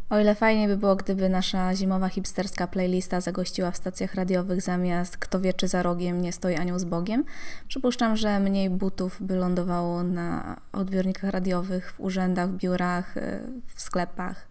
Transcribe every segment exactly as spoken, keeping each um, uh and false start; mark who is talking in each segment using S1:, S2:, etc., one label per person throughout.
S1: O ile fajnie by było, gdyby nasza zimowa hipsterska playlista zagościła w stacjach radiowych zamiast Kto wie czy za rogiem nie stoi anioł z Bogiem, przypuszczam, że mniej butów by lądowało na odbiornikach radiowych, w urzędach, w biurach, w sklepach.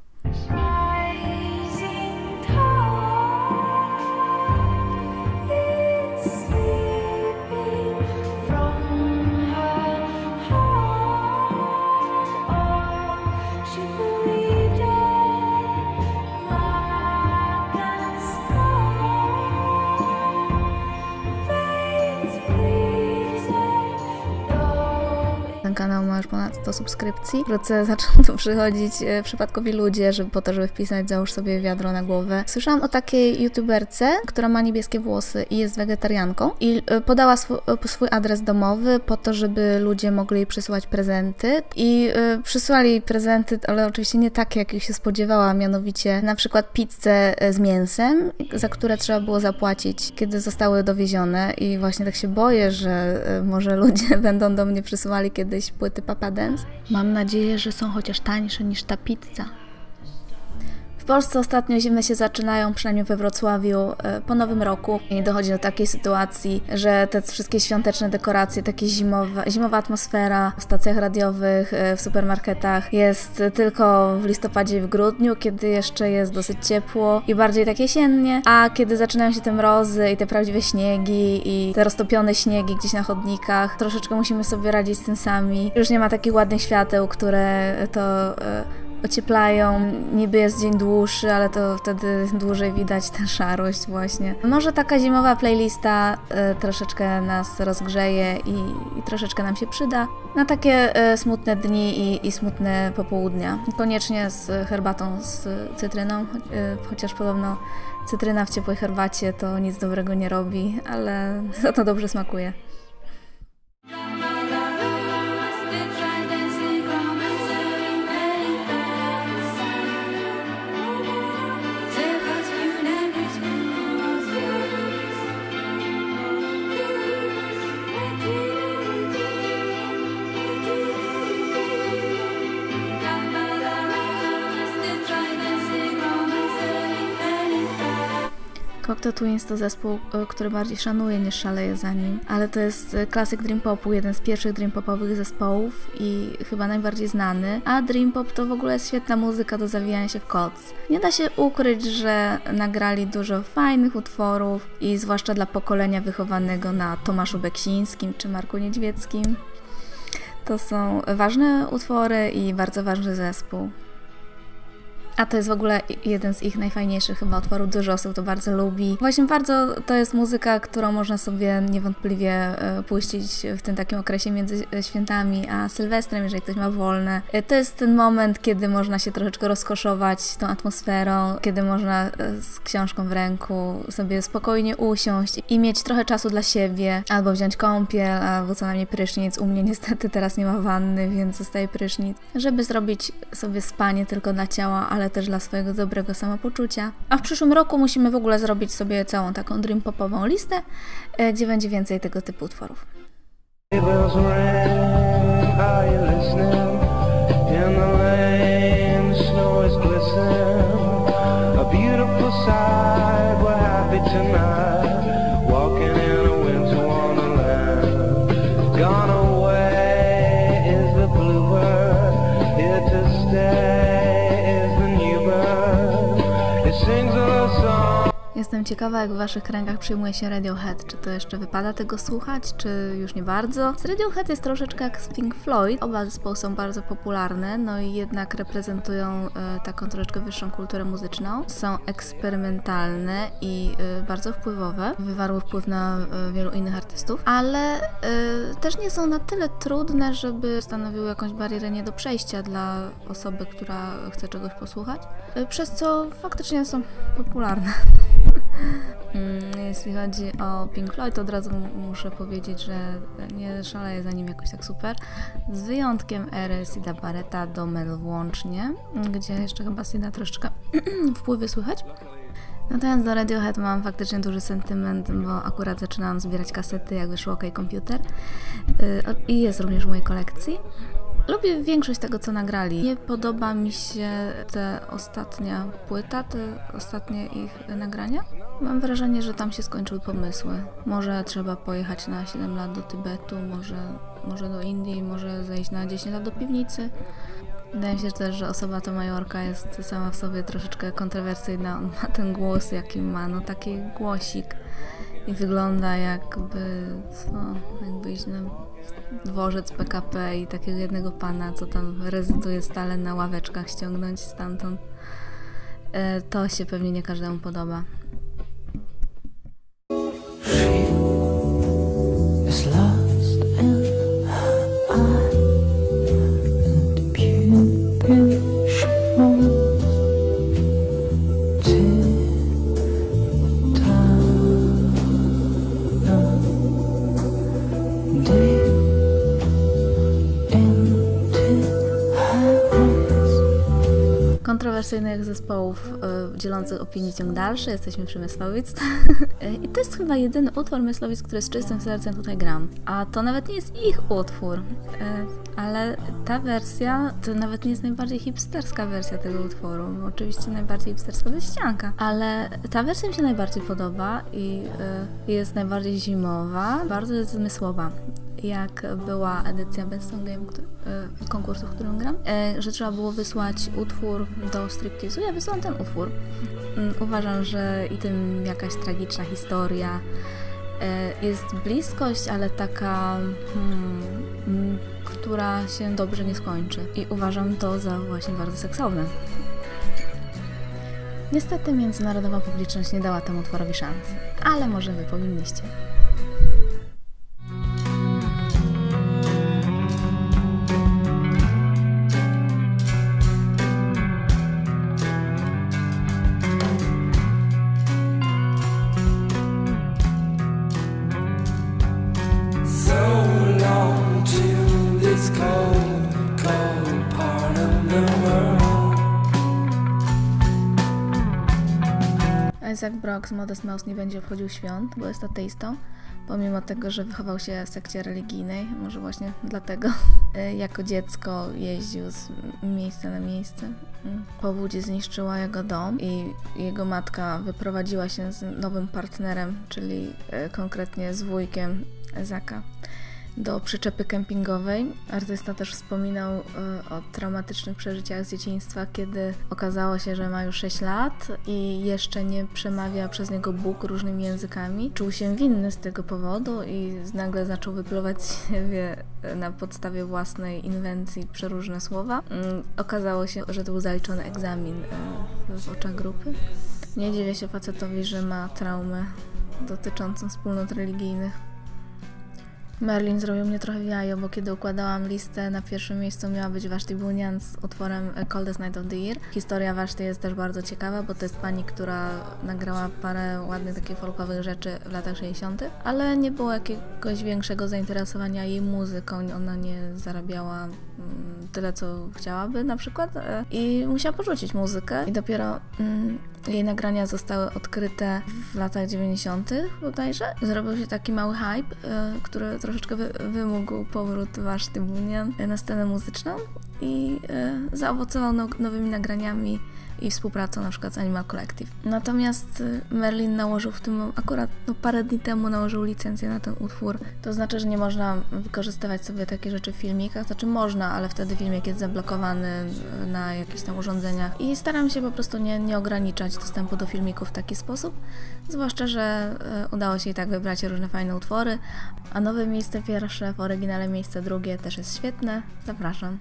S1: Ten kanał ma już ponad sto subskrypcji. Wkrótce zaczną tu przychodzić przypadkowi ludzie, żeby po to, żeby wpisać załóż sobie wiadro na głowę. Słyszałam o takiej youtuberce, która ma niebieskie włosy i jest wegetarianką i podała swój, swój adres domowy po to, żeby ludzie mogli jej przysyłać prezenty i y, przysłali jej prezenty, ale oczywiście nie takie, jakich się spodziewała, mianowicie na przykład pizzę z mięsem, za które trzeba było zapłacić, kiedy zostały dowiezione i właśnie tak się boję, że y, może ludzie będą do mnie przysyłali kiedyś płyty Papa Dance. Mam nadzieję, że są chociaż tańsze niż ta pizza. W Polsce ostatnio zimy się zaczynają, przynajmniej we Wrocławiu, po Nowym Roku. I dochodzi do takiej sytuacji, że te wszystkie świąteczne dekoracje, takie zimowe, zimowa atmosfera w stacjach radiowych, w supermarketach jest tylko w listopadzie i w grudniu, kiedy jeszcze jest dosyć ciepło i bardziej tak jesiennie, a kiedy zaczynają się te mrozy i te prawdziwe śniegi i te roztopione śniegi gdzieś na chodnikach, troszeczkę musimy sobie radzić z tym sami. Już nie ma takich ładnych świateł, które to ocieplają, niby jest dzień dłuższy, ale to wtedy dłużej widać tę szarość właśnie. Może taka zimowa playlista y, troszeczkę nas rozgrzeje i, i troszeczkę nam się przyda na takie y, smutne dni i, i smutne popołudnia. Koniecznie z herbatą z cytryną, y, chociaż podobno cytryna w ciepłej herbacie to nic dobrego nie robi, ale za to dobrze smakuje. Cocteau Twins to zespół, który bardziej szanuję niż szaleję za nim, ale to jest klasyk dream popu, jeden z pierwszych dream popowych zespołów i chyba najbardziej znany, a dream pop to w ogóle jest świetna muzyka do zawijania się w koc. Nie da się ukryć, że nagrali dużo fajnych utworów i zwłaszcza dla pokolenia wychowanego na Tomaszu Beksińskim czy Marku Niedźwieckim. To są ważne utwory i bardzo ważny zespół. A to jest w ogóle jeden z ich najfajniejszych chyba utworów. Dużo osób to bardzo lubi. Właśnie bardzo to jest muzyka, którą można sobie niewątpliwie puścić w tym takim okresie między świętami a Sylwestrem, jeżeli ktoś ma wolne. To jest ten moment, kiedy można się troszeczkę rozkoszować tą atmosferą, kiedy można z książką w ręku sobie spokojnie usiąść i mieć trochę czasu dla siebie, albo wziąć kąpiel, albo co najmniej prysznic. U mnie niestety teraz nie ma wanny, więc zostaje prysznic, żeby zrobić sobie spanie tylko dla ciała, ale też dla swojego dobrego samopoczucia. A w przyszłym roku musimy w ogóle zrobić sobie całą taką dream popową listę, gdzie będzie więcej tego typu utworów. Jestem ciekawa, jak w waszych kręgach przyjmuje się Radiohead. Czy to jeszcze wypada tego słuchać, czy już nie bardzo? Z Radiohead jest troszeczkę jak z Pink Floyd. Oba zespoły są bardzo popularne, no i jednak reprezentują e, taką troszeczkę wyższą kulturę muzyczną. Są eksperymentalne i e, bardzo wpływowe. Wywarły wpływ na e, wielu innych artystów, ale e, też nie są na tyle trudne, żeby stanowiły jakąś barierę nie do przejścia dla osoby, która chce czegoś posłuchać, e, przez co faktycznie są popularne. Jeśli chodzi o Pink Floyd, to od razu muszę powiedzieć, że nie szaleję za nim jakoś tak super. Z wyjątkiem ery Sida Barretta do Metal włącznie, gdzie jeszcze chyba Sida troszeczkę wpływy słychać. Natomiast do Radiohead mam faktycznie duży sentyment, bo akurat zaczynałam zbierać kasety, jak wyszło OK Computer i jest również w mojej kolekcji. Lubię większość tego, co nagrali. Nie podoba mi się ta ostatnia płyta, te ostatnie ich nagrania. Mam wrażenie, że tam się skończyły pomysły. Może trzeba pojechać na siedem lat do Tybetu, może, może do Indii, może zejść na dziesięć lat do piwnicy. Wydaje mi się też, że osoba to Majorka jest sama w sobie troszeczkę kontrowersyjna. On ma ten głos, jaki ma, no taki głosik. I wygląda jakby, no, jakby iść na dworzec P K P i takiego jednego pana, co tam rezyduje stale na ławeczkach, ściągnąć stamtąd. E, to się pewnie nie każdemu podoba. Kontrowersyjnych zespołów y, dzielących opinii ciąg dalszy. Jesteśmy przy Myslowic. I to jest chyba jedyny utwór Myslowic, który z czystym sercem tutaj gram. A to nawet nie jest ich utwór. Y, ale ta wersja to nawet nie jest najbardziej hipsterska wersja tego utworu. Bo oczywiście najbardziej hipsterska to jest ścianka. Ale ta wersja mi się najbardziej podoba i y, jest najbardziej zimowa. Bardzo jest zmysłowa. Jak była edycja Best Song Game, który, y, konkursu, w którym gram, y, że trzeba było wysłać utwór do striptease'u. Ja wysłałam ten utwór. Y, uważam, że i tym jakaś tragiczna historia. Y, jest bliskość, ale taka, hmm, y, która się dobrze nie skończy. I uważam to za właśnie bardzo seksowne. Niestety międzynarodowa publiczność nie dała temu utworowi szansy, ale może wy powinniście. Isaac Brock z Modest Mouse nie będzie obchodził świąt, bo jest ateistą, pomimo tego, że wychował się w sekcie religijnej, może właśnie dlatego. Jako dziecko jeździł z miejsca na miejsce. Powódź zniszczyła jego dom i jego matka wyprowadziła się z nowym partnerem, czyli konkretnie z wujkiem Isaaca, do przyczepy kempingowej. Artysta też wspominał y, o traumatycznych przeżyciach z dzieciństwa, kiedy okazało się, że ma już sześć lat i jeszcze nie przemawia przez niego Bóg różnymi językami. Czuł się winny z tego powodu i nagle zaczął wypluwać z siebie na podstawie własnej inwencji przeróżne słowa. Y, okazało się, że to był zaliczony egzamin y, w oczach grupy. Nie dziwię się facetowi, że ma traumę dotyczącą wspólnot religijnych. Merlin zrobił mnie trochę w jajo, bo kiedy układałam listę, na pierwszym miejscu miała być Vashti Bunyan z utworem Coldest Night of the Year. Historia Vashti jest też bardzo ciekawa, bo to jest pani, która nagrała parę ładnych takich folkowych rzeczy w latach sześćdziesiątych, ale nie było jakiegoś większego zainteresowania jej muzyką. Ona nie zarabiała mm, tyle, co chciałaby na przykład i musiała porzucić muzykę i dopiero mm, jej nagrania zostały odkryte w latach dziewięćdziesiątych bodajże. Zrobił się taki mały hype, y, który troszeczkę wy, wymógł powrót Vashti Bunyan na scenę muzyczną i y, zaowocował no, nowymi nagraniami i współpracą na przykład z Animal Collective. Natomiast Merlin nałożył w tym, akurat no, parę dni temu nałożył licencję na ten utwór. To znaczy, że nie można wykorzystywać sobie takie rzeczy w filmikach, znaczy można, ale wtedy filmik jest zablokowany na jakichś tam urządzeniach i staram się po prostu nie, nie ograniczać dostępu do filmików w taki sposób, zwłaszcza, że y, udało się i tak wybrać różne fajne utwory, a nowe miejsce pierwsze w oryginale miejsce drugie też jest świetne. Zapraszam.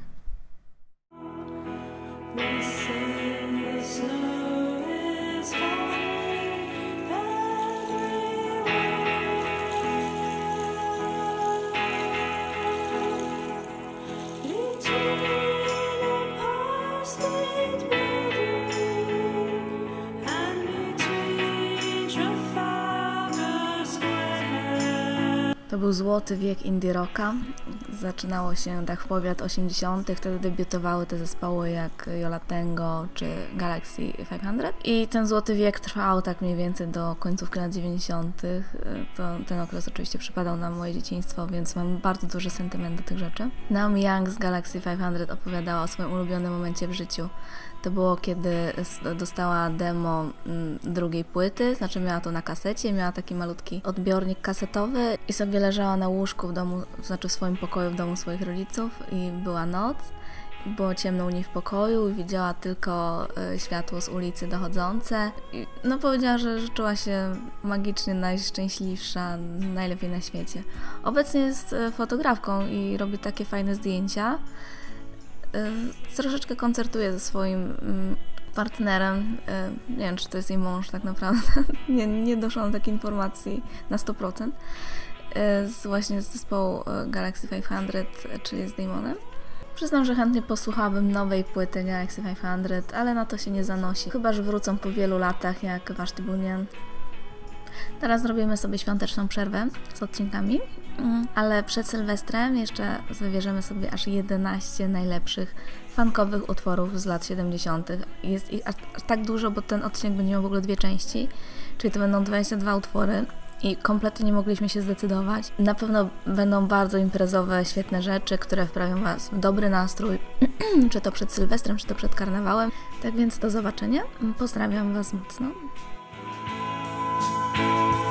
S1: To był złoty wiek indie rocka zaczynało się tak w połowie lat osiemdziesiątych. Wtedy debiutowały te zespoły jak Yo La Tengo czy Galaxy pięćset i ten złoty wiek trwał tak mniej więcej do końcówki lat dziewięćdziesiątych. To ten okres oczywiście przypadał na moje dzieciństwo, więc mam bardzo duży sentyment do tych rzeczy. Naomi Young z Galaxy pięćset opowiadała o swoim ulubionym momencie w życiu. To było, kiedy dostała demo drugiej płyty, znaczy miała to na kasecie, miała taki malutki odbiornik kasetowy i sobie leżała na łóżku w domu, znaczy w swoim pokoju w domu swoich rodziców i była noc. Było ciemno u niej w pokoju i widziała tylko światło z ulicy dochodzące. I no powiedziała, że, że czuła się magicznie najszczęśliwsza, najlepiej na świecie. Obecnie jest fotografką i robi takie fajne zdjęcia. Troszeczkę koncertuje ze swoim partnerem. Nie wiem, czy to jest jej mąż tak naprawdę. Nie, nie doszłam do takiej informacji na sto procent. Z, właśnie z zespołu Galaxy pięćset, czyli z Damonem. Przyznam, że chętnie posłuchałabym nowej płyty Galaxy pięćset, ale na to się nie zanosi. Chyba że wrócą po wielu latach jak Vashti Bunyan. Teraz zrobimy sobie świąteczną przerwę z odcinkami, ale przed Sylwestrem jeszcze wybierzemy sobie aż jedenaście najlepszych funkowych utworów z lat siedemdziesiątych. Jest ich aż, aż tak dużo, bo ten odcinek będzie miał w ogóle dwie części, czyli to będą dwadzieścia dwa utwory i kompletnie nie mogliśmy się zdecydować. Na pewno będą bardzo imprezowe, świetne rzeczy, które wprawią Was w dobry nastrój, czy to przed Sylwestrem, czy to przed karnawałem. Tak więc do zobaczenia. Pozdrawiam Was mocno.